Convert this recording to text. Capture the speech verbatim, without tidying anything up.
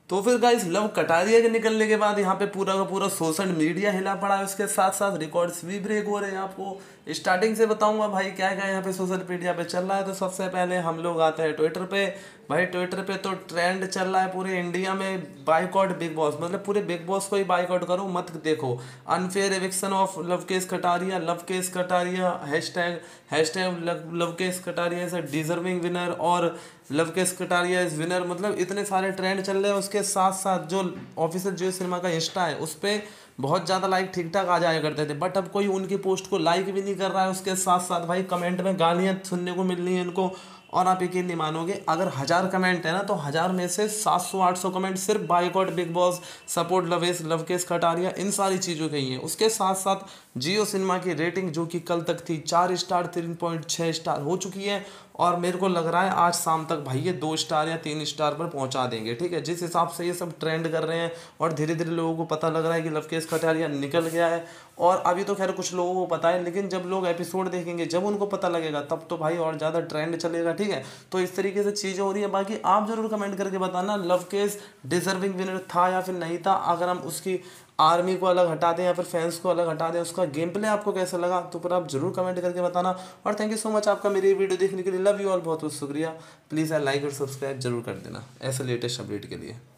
तो फिर guys love Kataria के निकलने के बाद यहाँ पे पूरा का पूरा सोशल मीडिया हिला पड़ा है, उसके साथ साथ रिकॉर्ड्स भी ब्रेक हो रहे हैं। आपको स्टार्टिंग से बताऊंगा भाई क्या क्या यहाँ पे सोशल मीडिया पे चल रहा है। तो सबसे पहले हम लोग आते हैं ट्विटर पे। भाई ट्विटर पे तो ट्रेंड चल रहा है पूरे इंडिया में, बाइकआउट बिग बॉस, मतलब पूरे बिग बॉस को ही बाइकआउट करो, मत देखो। Unfair eviction of Lovekesh Kataria, Lovekesh Kataria hashtag, hashtag Lovekesh Kataria is a deserving winner, और लवकेश कटारिया इज विनर। मतलब इतने सारे ट्रेंड चल रहे हैं। उसके साथ साथ जो ऑफिशियल जियो सिनेमा का इंस्टा है उस पर बहुत ज़्यादा लाइक ठीक ठाक आ जाया करते थे, बट अब कोई उनकी पोस्ट को लाइक भी नहीं कर रहा है। उसके साथ साथ भाई कमेंट में गालियाँ सुनने को मिल रही हैं इनको। और आप यकीन नहीं मानोगे, अगर हज़ार कमेंट है ना तो हज़ार में से सात सौ आठ सौ कमेंट सिर्फ बाइकआउट बिग बॉस, सपोर्ट लवेश लवकेश कटारिया, इन सारी चीज़ों के ही हैं। उसके साथ साथ जियो सिनेमा की रेटिंग जो कि कल तक थी चार स्टार, तीन पॉइंट छः स्टार हो चुकी है, और मेरे को लग रहा है आज शाम तक भाई ये दो स्टार या तीन स्टार पर पहुंचा देंगे। ठीक है, जिस हिसाब से ये सब ट्रेंड कर रहे हैं और धीरे धीरे लोगों को पता लग रहा है कि लवकेश कटारिया निकल गया है। और अभी तो खैर कुछ लोगों को पता है, लेकिन जब लोग एपिसोड देखेंगे, जब उनको पता लगेगा, तब तो भाई और ज़्यादा ट्रेंड चलेगा। ठीक है, तो इस तरीके से चीज़ें हो रही है। बाकी आप जरूर कमेंट करके बताना लवकेश डिजर्विंग विनर था या फिर नहीं था। अगर हम उसकी आर्मी को अलग हटा दें या फिर फैंस को अलग हटा दें, उसका गेम प्ले आपको कैसा लगा, तो फिर आप जरूर कमेंट करके बताना। और थैंक यू सो मच आपका मेरी वीडियो देखने के लिए। लव यू ऑल, बहुत बहुत शुक्रिया। प्लीज़ यार लाइक और सब्सक्राइब जरूर कर देना ऐसे लेटेस्ट अपडेट के लिए।